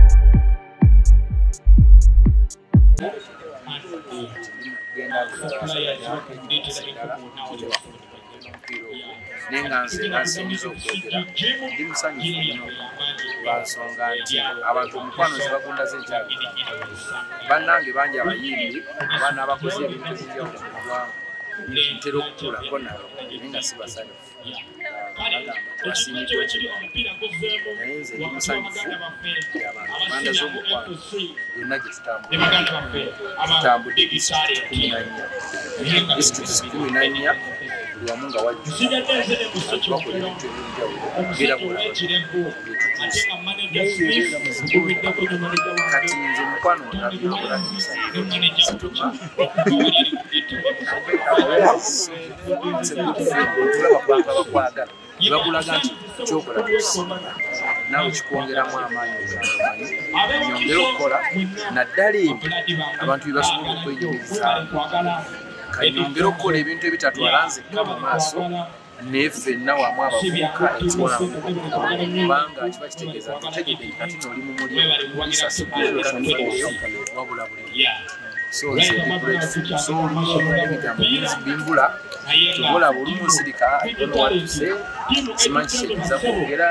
Nenganze nasingiza okwogera ndi musanyufu lwansonga nti abantu omukwano zibagunda z'enkyalo bannange bangi abayimbi abaana abakoze ebintu ebyenjawulo mu ggwanga ntera okutuulako nabo naye nga si basanyufu bagamba tebasiimiddwa ekirungi naye nze ndi musanyufu abantu banda z'omukwano yonna gye tutambudde disitulikiti 14 disitulikiti 14 buli wamu nga wajjuka bakola ebintu ebyenjawulo era kati nze mukwano nakulagisa situma tulaba kubanga bakwagala ne bakulaga nti kyokola tukusiima naawe kikwongeramu amaanyi ogambamanyi nyongera okukola naddala ebyo abantu bye basobola okwenyumirizamu kanyongera okukola ebintu ebitatwala nzekka mu maaso naye ffenna wamu abavubuka ekikola kubanga kiba kitegeeza nti otegedde kati noli mu mulimu wagisasiddweyo wabula buli so nze ndi grateful so ebigambo bimbula tubolaba olumu nsirika idono watuse simanyi kitegeeza kwogera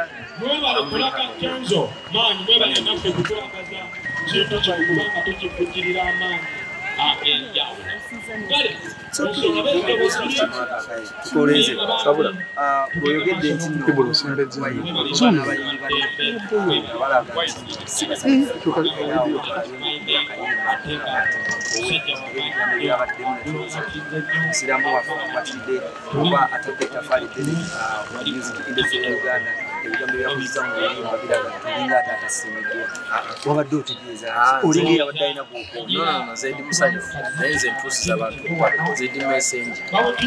oyogedde nti siramu wafatidde oba atadde etafaali music industry ya Uganda ebigambo byakuliza mu biyimba biraga tulinga ate atasiimiddwa wabadde otegeeza olinga abadde alina bwoko nze ndi musanyufu naye nze ntuusiza abantu nze ndi messenger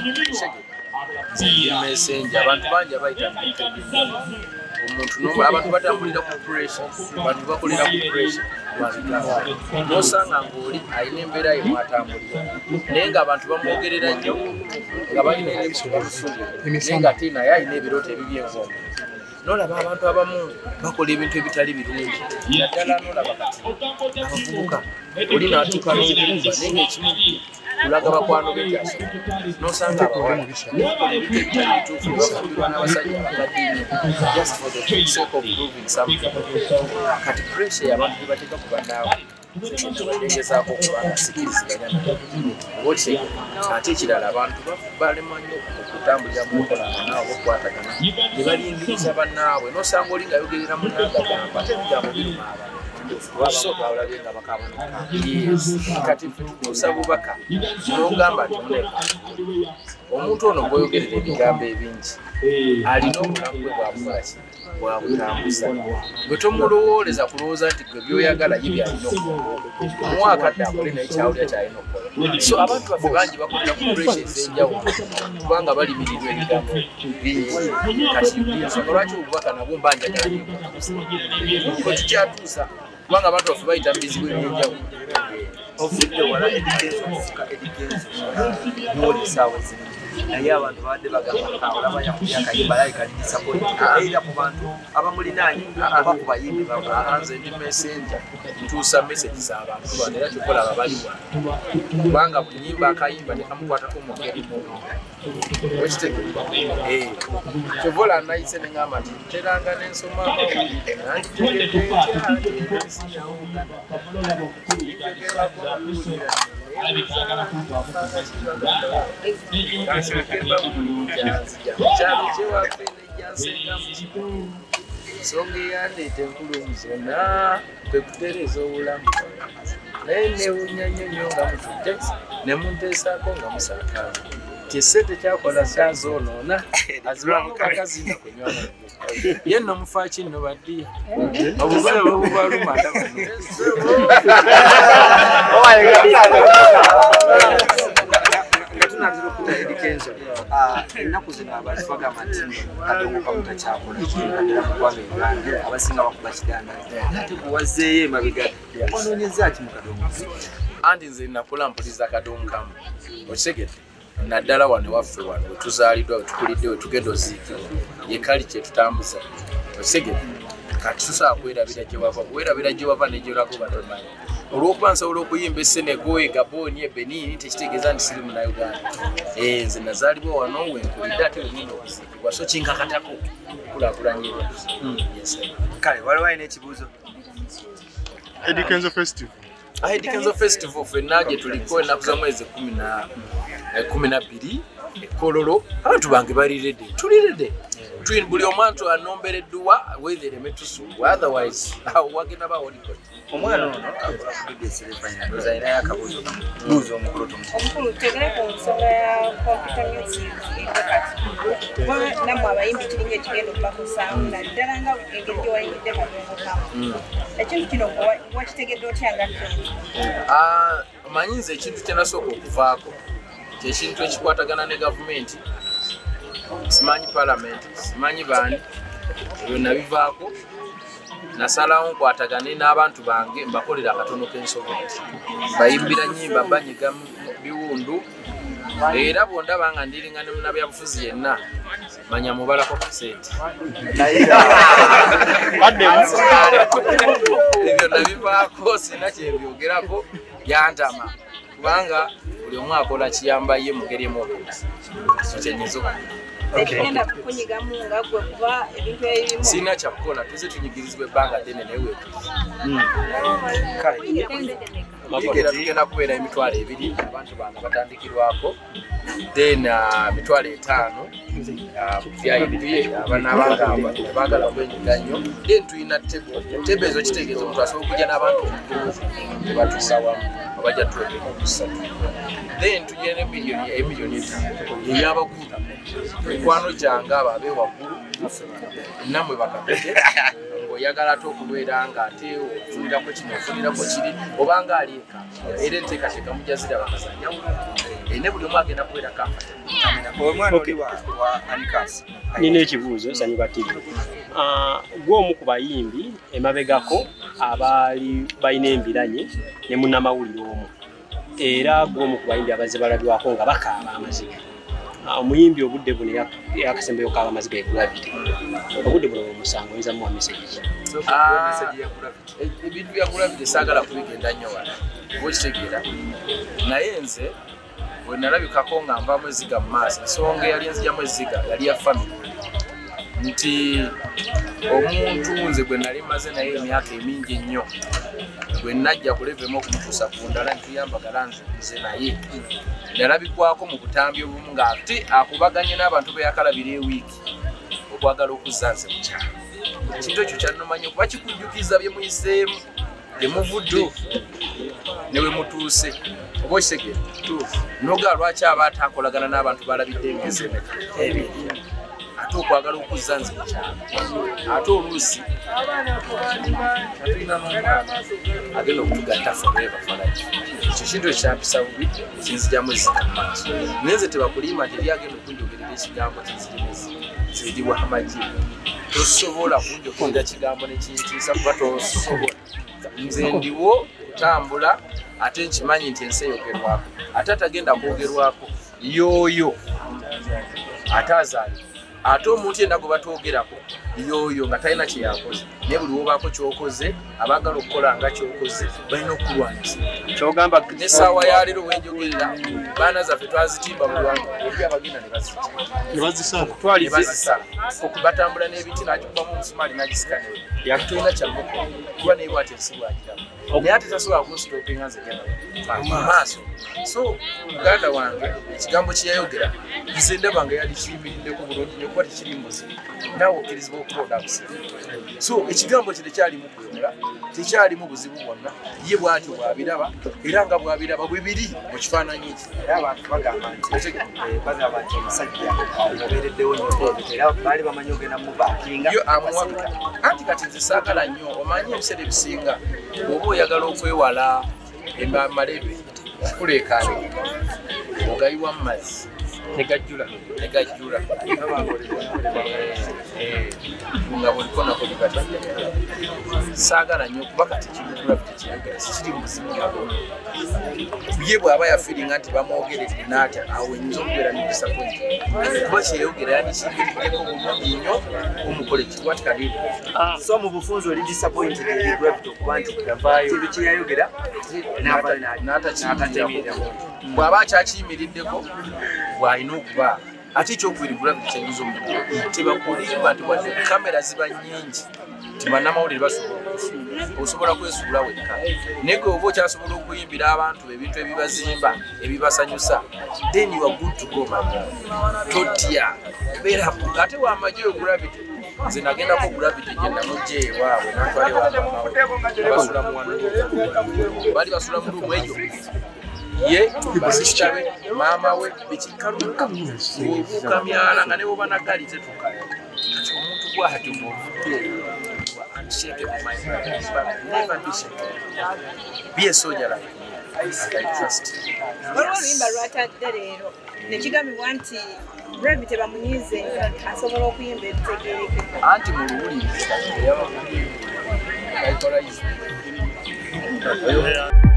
abantu bangi abayita omuntu abantu batambulira ku pressure abantu bakolera ku pressure nosanga ng'oli alina embeera ye mwatambulira naye ng'abantu bamwogerera nnyo nga balina ebisubusubu naye nga ate naye alina ebirooto ebibyengongo nolaba abantu abamu bakola ebintu ebitali birungi naddala nolaba kati abavubuka oli n'atuuka n'obuuba naye ng'ekimu kulaga bakwano b'ekyaso nosanga abawala bakola ebintu ebitali bituufu bafumbirwa n'abasajja abakaddiini just for the sake of proving something kati pressure abantu gye bateeka ku bannaabwe bagezaako okubanga sikiriziganya naye ate ekirala abantu balema nnyo okutambulira mu nkolana naawe okukwatagana ne balingiriza bannaabwe nosanga oli ngayogerera munagagamba ate ebigambo biruma abantu kati tutuusa bubaka n'ogamba nti muleka omuntu ono gwoyogerera ebigambo ebingi alina obulamu bwe bwabukolaki bwabutambuza bwe tomulowoleza kulowooza nti gwe byoyagala ye byalina okukola omwakadde akole naye kyawulya kyalina okukola so abantu baffe bangi bakolera ku pressure ez'enjawulo kubanga balimirirwa ebigambo bingi kati nsonga lwaki obubaka nabwo mbanjagala nyo tukyatuusa kubanga abantu baffe bayita mu bizibu ebyenjawulo ovudde wala Kenzo okufuka Kenzo n'olisaawo zino naye abantu babadde bagamba olaba yakayimba layikalirisa era ku bantu abamulinaanye oba ku bayimbi nze ndi messenger ntuusa message z'abantu bano era kyokola ababaliwa kubanga buli nyimba akayimba nekamukwatako mu ngeri mumu wekitegeeza kyovola nayise neŋŋamba nti nteranga n'ensoma ensonga eyandeeta enkulu zonna kwe kutereeza obulamu naye newunya nnyo nnyo nga mutujja ne munteesaako nga musaakaana kyesente kyakola kyazoonoona azibakakazinda kunywana ye nno mufaaki nno baddiya obugole bwebubaluma tunatera okuta Eddy Kenzo ennaku zino abantu bagamba nti kadongo kamuta kyakola kiradera mu ggwanga Uganda abasinga bakuba kidandaza ate bwe wazzeeyo emabega wanoonyeza ki mu kadongo andi nze nakula mpuliza kadongo kamu okitegedde naddala wano waffe wano wetuzaaliddwa wetukulidde wetugenda oziikibwa ye kali kyetutambuza okitegedde kati tusobola kwerabira gye wava werabira gye wava negyorako batomanyi olwokuba nsobola okuyimba Senegal Gabon Benin tekitegeeza nti siri muna Uganda nze nazaalibwa wano wenkulidde ate wenina okuziikibwa so kinkakatako kulaakulanyirwa kale waliwo alina ekibuuzo Eddy Kenzo Festival Eddy Kenzo Festival ffenna gye tuliko ennaku za mwezi 12 Kololo abantu bange bali ready tuli ready buli omuntu anombereddwa weathereme tusuubwa otherwise wagenda bawoliko omwana ono abudesirefanya ndozaina yakabuuzo buuzo omukulu omukulu tegere ku nsonga ya computer music namwe abayimbi kiringa ekigenda okubakusamu naddala nga engeri gye wayimbidde kalongo kamu ekintu kino wakitegedde otya nga manyi nze ekintu kyenasooka okuvaako kyekintu ekikwatagana ne gavumenti simanyi parliament simanyi baani ebyo nabivaako nasalawo nkwatagane n'abantu bange mbakolera akatono k'ensobola bayimbira nnyimba banyiga biwundu era bwondaba nga ndiringa ne munnabyabufuzi yenna manya mubalako kaseti ebyo nabivaako sina kyebyogerako byantama kubanga buli omu akola kiyamba ye mu ngeri emu okudda kyenyiza sina kyakukola tuze tunyigirizibwa ebbanga ddene naye wetuera tugenda kubeera emitwalo 2 abantu bange batandikirwako then 5 VIP abanabagamba bagala kwenyiga nnyo then tulina tebo ezo kitegeeza omuntu asobola okujja n'abantu nebatuusa wamu abajja tuwegekusatu then tugenda emiliyoni 5 ey'abakulu mikwano gyange abo abeewaggulu namwe bakapete ng'oyagala ate okubeera nga ate ofunirako kino ofunirako kiri obanga alieka era enteekateeka mujja ziraba bakazanyawo ne buli omu agenda kubeera kamfata omwana oli wa Anikasi nina ekibuuzo sanyuka TV gw'omu ku bayimbi emabegako abaali balina embiranye ne munnamawulire omu era gw'omu ku bayimbi abazze balabibwako nga bakaaba amaziga omuyimbi obudde buno yakasembeyo kaaba amaziga egravity obudde buno omusango oyinza muwa meseji ebintu bya gravity saagala kubigenda nnyo wala okitegeera naye nze bwe nalabikako nga nvaamu eziga mu maaso ensonga eyali enzigyamu eziga yali ya family nti omuntu nze gwe nali maze naye emyaka emingi ennyo gwe najja kulevemu okumutuusa ku ndala ntuyambagala nze naye nalabikwako mu butambi obumu ng'ate akubaganye n'abantu beyakalabira ewiiki okwagala okuzza nze mu kyalo ekintu ekyo kyannomanya okuba kikujjukiza bye muyiseemu bye muvudde ne we mutuuse oba okitegera noga lwaki aba ataakolagana n'abantu balabidde emyezi emeka ate okwagala okuzza nze mu kyalo ate oluusi atulina n'omwana agenda okutugatta forever falaki ekyo kintu ekyampisa bubi ekinzigyamu ezika mu maaso naye nze tebakulimba nti eri agenda okunjogerera ekigambo kiziriwa amagi tosobola kunjogerera kigambo nekintiisa kuba tosobola nze ndiwo kutambula ate nkimanyi nti ensi eyogerwako ate atagenda kwogerwako yooyo ate azaali ate omuntu yenna gwe batwogerako yoyo nga talina kyeyakoze naye buli wobaako kyokoze abaagala okukola nga kyokoze balina okulwanyisa kyogamba n'essaawa ya leero wenjogerera baana zaffe twazitimba mu lwangu ebyo abagenda ne bazisa batambula n'ebiti n'agikubamu omusumaali n'agisikane tulina kyamuko kuba naye bwati ensi bwagiramu naye ate tasobola kunsitopinga nze genda mu maaso so muganda wange ekigambo kyeyayogera nze ndaba nga yali kiyimiriddeko bulungi nnyo kuba tekiri mbuzi naawe okkirizibwa okukoda busibu so ekigambo kye tekyalimu kuyola tekyalimu buzibu bwonna ye bwatyo bwabiraba era nga bwabiraba bwe biri mu kifaananyi ki era abantu bagamba nti omusajja omubeereddewo nnyo era baali bamanyi ogenda mubaakinga yo amuwabika anti kati nze saagala nnyo omanyi ebiseera ebisinga oba oyagala okwewala amalebe okuleekaane ogayiwa mu mazzi negajjula nga buliko nako bikati saagala nnyo kuba kati kibugula bitekiyogera kikiri muzibu ye bw'aba yafiiringa nti bamwogeredde n'atya awo nyinza okubeera ne disappointed kuba kyeyogera yandikiriddeko bulungi nnyo omukole kikwatikanire so mu bufunzo oli disappointed Gravity okuba nti kintu kye yayogera n'atakiyimiriramu bw'aba akyakiyimiriddeko bw'alina okuba ate ekyokubiri Gravity kyenyiza omuntu tebakulimba nti wadde kamera ziba nnyingi nti bannamawulire osobola kwesuula wekka naye gwe oba okyasobola okuyimbira abantu ebintu ebibazimba ebibasanyusa then you are good to go manya totya beera ate wamanye oyo Gravity nze nagendako Gravity genda nojja ewaabwe natwalebasula mu bali basula mu lumu eyo ye basista be maama we bekikaluka obukamyala nga ne bwoba nagali tetukala kati omuntu bw'ati bw'ovudde unshakable mind, but never be shaken. Be a soldier like me, and I trust you. Yes. Nekigambibwa nti Gravity bamunyize asobola okuyimba ebitegeereke anti mu luwulire yaba ayikola